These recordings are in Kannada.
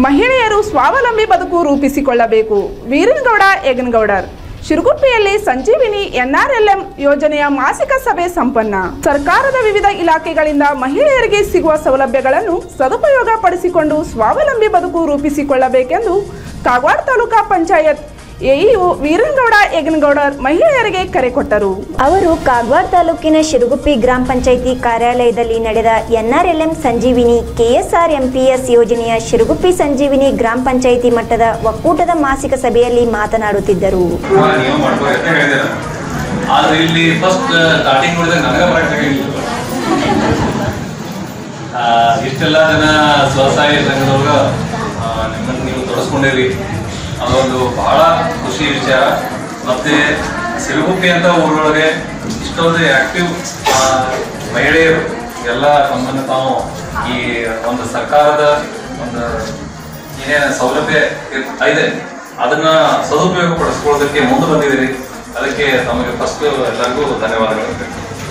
ಮಹಿಳೆಯರು ಸ್ವಾವಲಂಬಿ ಬದುಕು ರೂಪಿಸಿಕೊಳ್ಳಬೇಕು. ವೀರನಗೌಡ ಯಗನಗೌಡರ್. ಶಿರಗುಪ್ಪಿಯಲ್ಲಿ ಸಂಜೀವಿನಿ NRLM ಯೋಜನೆಯ ಮಾಸಿಕ ಸಭೆ ಸಂಪನ್ನ. ಸರ್ಕಾರದ ವಿವಿಧ ಇಲಾಖೆಗಳಿಂದ ಮಹಿಳೆಯರಿಗೆ ಸಿಗುವ ಸೌಲಭ್ಯಗಳನ್ನು ಸದುಪಯೋಗ ಪಡಿಸಿಕೊಂಡು ಸ್ವಾವಲಂಬಿ ಬದುಕು ರೂಪಿಸಿಕೊಳ್ಳಬೇಕೆಂದು ಕಾಗವಾಡ ತಾಲೂಕಾ ಪಂಚಾಯತ್ AEO ವೀರನಗೌಡ ಯಗನಗೌಡರ್ ಮಹಿಳೆಯರಿಗೆ ಕರೆ ಕೊಟ್ಟರು. ಅವರು ಕಾಗವಾಡ ತಾಲೂಕಿನ ಶಿರಗುಪ್ಪಿ ಗ್ರಾಮ ಪಂಚಾಯಿತಿ ಕಾರ್ಯಾಲಯದಲ್ಲಿ ನಡೆದ NRLM ಸಂಜೀವಿನಿ KSRMPS ಯೋಜನೆಯ ಶಿರಗುಪ್ಪಿ ಸಂಜೀವಿನಿ ಗ್ರಾಮ ಪಂಚಾಯಿತಿ ಮಟ್ಟದ ಒಕ್ಕೂಟದ ಮಾಸಿಕ ಸಭೆಯಲ್ಲಿ ಮಾತನಾಡುತ್ತಿದ್ದರು. ಇಷ್ಟೆಲ್ಲ ಜನ ಸ್ವಸಹಾಯ ಸಂಘದೊಳಗ ನಿಮ್ಮನ್ನು ನೀವು ತೊಡಸ್ಕೊಂಡಿರಿ, ಅದೊಂದು ಬಹಳ ಖುಷಿ ವಿಚಾರ. ಮತ್ತೆ ಸಿರಗುಪ್ಪಿ ಅಂತ ಊರೊಳಗೆ ಇಷ್ಟೊಂದು ಆಕ್ಟಿವ್ ಮಹಿಳೆಯರು ಎಲ್ಲ ತಮ್ಮನ್ನು ತಾವು ಈ ಒಂದು ಸರ್ಕಾರದ ಒಂದು ಏನೇನು ಸೌಲಭ್ಯ ಇದೆ ಅದನ್ನ ಸದುಪಯೋಗ ಪಡಿಸ್ಕೊಳ್ಳೋದಕ್ಕೆ ಮುಂದೆ ಬಂದಿದ್ದೀರಿ. ಅದಕ್ಕೆ ತಮಗೆ ಫಸ್ಟ್ ಎಲ್ಲರಿಗೂ ಧನ್ಯವಾದಗಳು.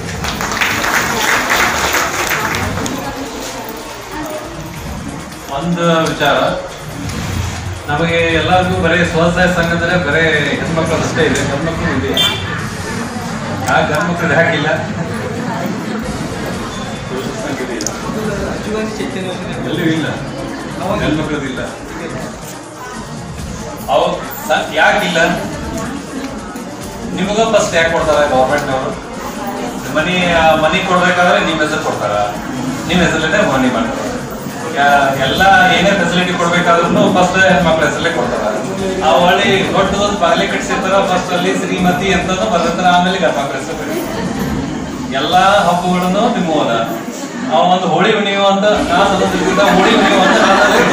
ಒಂದು ವಿಚಾರ, ನಮಗೆ ಎಲ್ಲರಿಗೂ ಬರೀ ಸ್ವಸಹಾಯ ಸಂಘ ಅಂದರೆ ಬರೀ ಹೆಣ್ಮಕ್ಳು ಅಷ್ಟೇ ಇದೆ, ಗಂಡ್ಮಕ್ಳು ಇದೆಯಾ? ಯಾಕೆ ಗಂಡ್ಮಕ್ಳು ಹಾಕಿಲ್ಲ? ಎಲ್ಲೂ ಇಲ್ಲ, ಗಂಡ್ಮಕ್ಳದಿಲ್ಲ. ಅವು ಯಾಕಿಲ್ಲ? ನಿಮಗ ಫಸ್ಟ್ ಯಾಕೆ ಕೊಡ್ತಾರ ಗೌರ್ಮೆಂಟ್ನವರು? ಮನಿ ಕೊಡ್ಬೇಕಾದ್ರೆ ನಿಮ್ಮ ಹೆಸರು ಕೊಡ್ತಾರ, ನಿಮ್ಮ ಹೆಸರಲ್ಲೇ ಮನಿ ಮಾಡ್ತಾರ. ಎಲ್ಲ ಏನೇ ಫೆಸಿಲಿಟಿ ಕೊಡ್ಬೇಕಾದ್ರೂ ಫಸ್ಟ್ ಹೆಣ್ಮಕ್ಳ ಹೆಸರಲ್ಲೇ ಕೊಡ್ತಾರ. ಆ ಒಳ್ಳೆ ದೊಡ್ಡದೊಂದು ಬಾಗಿಲೆ ಕಟ್ಸಿರ್ತಾರ, ಫಸ್ಟ್ ಅಲ್ಲಿ ಶ್ರೀಮತಿ ಅಂತ ಬರ್ತಾರ, ಆಮೇಲೆ ಗಂಡ್ಮಕ್ಳ ಹೆಸರು. ಎಲ್ಲಾ ಹಬ್ಬಗಳನ್ನು ನಿಮ್ಮ ಅದ. ನಾವು ಒಂದು ಹೋಳಿ ಹುಣ್ಣಿಮೆ ಅಂತ ಹೋಳಿ ಹುಣ್ಣಿಮೆ ಅಂತ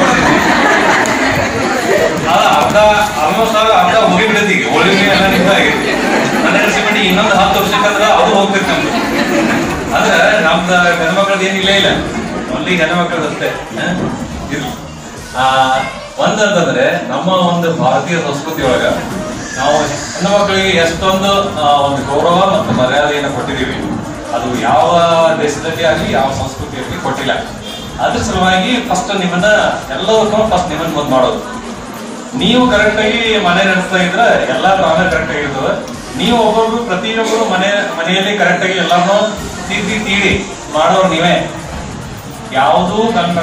ಅರ್ಧ ಹೋಗಿ ಬಿಡತಿ. ಹೋಳಿ ಹುಣ್ಣಿಮೆ ಎಲ್ಲ ನಿಮ್ದ ಆಗೈತಿ. ಮನೆ ಇನ್ನೊಂದು 10 ವರ್ಷಕ್ಕಂದ್ರ ಅದು ಹೋಗ್ತೈತಿ ನಮ್ದು. ಅಂದ್ರೆ ನಮ್ದು ಗಂಡ್ಮಕ್ಳದ್ದು ಏನಿಲ್ಲ ಇಲ್ಲ, ಒಳ್ಳೆ ಹೆಣ್ಮಕ್ಳದಷ್ಟೇ ಇರ್ಲಿ. ಒಂದಂತಂದ್ರೆ ನಮ್ಮ ಒಂದು ಭಾರತೀಯ ಸಂಸ್ಕೃತಿ ಒಳಗ ನಾವು ಹೆಣ್ಣು ಮಕ್ಕಳಿಗೆ ಎಷ್ಟೊಂದು ಒಂದು ಗೌರವ ಮತ್ತು ಮರ್ಯಾದೆಯನ್ನು ಕೊಟ್ಟಿದ್ದೀವಿ. ಅದು ಯಾವ ದೇಶದಲ್ಲಿ ಆಗಲಿ ಯಾವ ಸಂಸ್ಕೃತಿಯಲ್ಲಿ ಕೊಟ್ಟಿಲ್ಲ. ಅದ್ರ ಸಲುವಾಗಿ ಫಸ್ಟ್ ನಿಮ್ಮನ್ನ ಎಲ್ಲದಕ್ಕೂ ಫಸ್ಟ್ ನಿಮ್ಮನ್ನ ಮುಂದೆ ಮಾಡೋದು. ನೀವು ಕರೆಕ್ಟಾಗಿ ಮನೆ ನಡೆಸ್ತಾ ಇದ್ರೆ ಎಲ್ಲಾರು ಆಮೇಲೆ ಕರೆಕ್ಟ್ ಆಗಿರ್ತದೆ. ನೀವು ಒಬ್ಬೊಬ್ರು ಪ್ರತಿಯೊಬ್ಬರು ಮನೆಯಲ್ಲಿ ಕರೆಕ್ಟಾಗಿ ಎಲ್ಲಾನು ತೀಡಿ ಮಾಡೋರು ನೀವೇ. ಯಾವುದೂ ಗಂಡ್ಮಗ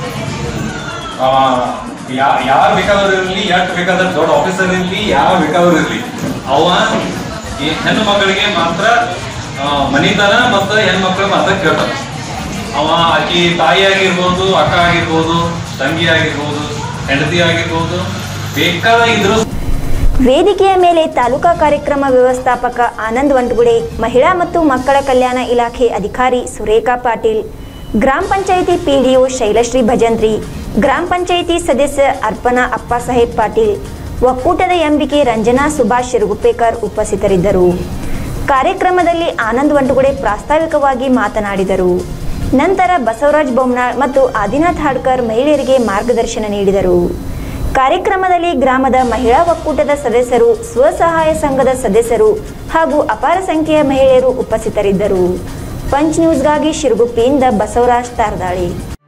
ಯಾರು ಬೇಕಾದ್ರೂ ಇರಲಿ, ಎಷ್ಟು ಬೇಕಾದ್ರೆ ದೊಡ್ಡ ಆಫೀಸರ್ ಇರಲಿ, ಯಾವ ಬೇಕಾದ್ರೂ ಇರಲಿ, ಅವ ಈ ಹೆಣ್ಣು ಮಕ್ಕಳಿಗೆ ಮಾತ್ರ ಮನಿತನ ಮತ್ತು ಹೆಣ್ಮಕ್ಳು ಮಾತ್ರ ಕೇಳ್ತಾನೆ. ಅವ ಆಕಿ ತಾಯಿ ಆಗಿರ್ಬೋದು, ಅಕ್ಕ ಆಗಿರ್ಬೋದು, ತಂಗಿ ಆಗಿರ್ಬೋದು, ಹೆಂಡತಿ ಆಗಿರ್ಬೋದು, ಬೇಕಾದಾಗಿದ್ರು. ವೇದಿಕೆಯ ಮೇಲೆ ತಾಲೂಕಾ ಕಾರ್ಯಕ್ರಮ ವ್ಯವಸ್ಥಾಪಕ ಆನಂದ್ ವಂಟಗುಡೆ, ಮಹಿಳಾ ಮತ್ತು ಮಕ್ಕಳ ಕಲ್ಯಾಣ ಇಲಾಖೆ ಅಧಿಕಾರಿ ಸುರೇಖಾ ಪಾಟೀಲ್, ಗ್ರಾಮ ಪಂಚಾಯಿತಿ PDO ಶೈಲಶ್ರೀ ಭಜಂತ್ರಿ, ಗ್ರಾಮ ಪಂಚಾಯಿತಿ ಸದಸ್ಯ ಅರ್ಪಣಾ ಅಪ್ಪಾಸಾಹೇಬ್ ಪಾಟೀಲ್, ಒಕ್ಕೂಟದ ಎಂಬಿಕೆ ರಂಜನಾ ಸುಭಾಷ್ ಶಿರಗುಪ್ಪೇಕರ್ ಉಪಸ್ಥಿತರಿದ್ದರು. ಕಾರ್ಯಕ್ರಮದಲ್ಲಿ ಆನಂದ್ ವಂಟಗುಡೆ ಪ್ರಾಸ್ತಾವಿಕವಾಗಿ ಮಾತನಾಡಿದರು. ನಂತರ ಬಸವರಾಜ್ ಬೊಮ್ನಾಳ್ ಮತ್ತು ಆದಿನಾಥ್ ಹಾಡ್ಕರ್ ಮಹಿಳೆಯರಿಗೆ ಮಾರ್ಗದರ್ಶನ ನೀಡಿದರು. ಕಾರ್ಯಕ್ರಮದಲ್ಲಿ ಗ್ರಾಮದ ಮಹಿಳಾ ಒಕ್ಕೂಟದ ಸದಸ್ಯರು, ಸ್ವಸಹಾಯ ಸಂಘದ ಸದಸ್ಯರು ಹಾಗೂ ಅಪಾರ ಸಂಖ್ಯೆಯ ಮಹಿಳೆಯರು ಉಪಸ್ಥಿತರಿದ್ದರು. ಪಂಚ್ ನ್ಯೂಸ್ಗಾಗಿ ಶಿರಗುಪ್ಪಿಯಿಂದ ಬಸವರಾಜ್ ತಾರದಾಳಿ.